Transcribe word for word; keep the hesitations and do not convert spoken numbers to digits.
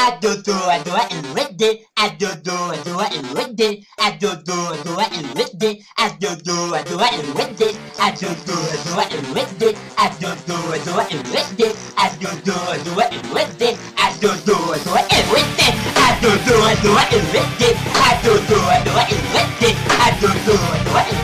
I do do I do it and ready. I do do I do it and ready. I do do I do it and ready. I do do I do it and ready. I do do I do it and ready. I do do I do it and ready. I do do I do it and ready. I do do I do it and ready. I do do I do it and ready. I do do I do it and ready. I do do I do it and